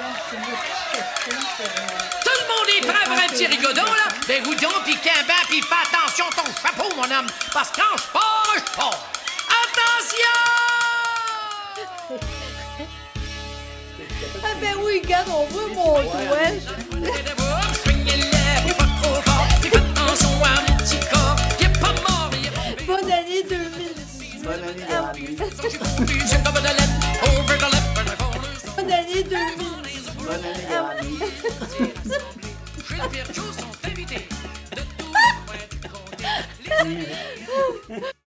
Tout le monde est prêt pour un petit rigodon, là? Ben oui donc, pis Quimban, pis fais attention ton chapeau, mon homme, parce que quand je pars, je pars. Attention! Ah ben oui, regarde, on voit mon doigt. Soignez-les, pas trop fort, pis faites attention à mon petit corps. Il est pas mort, il est pas... Bonne année 2006. Bonne année, Ah, Gabby. bonne année 2006. Bonne année, Ah, Gabby. Gilbert Joe sont invités de tout le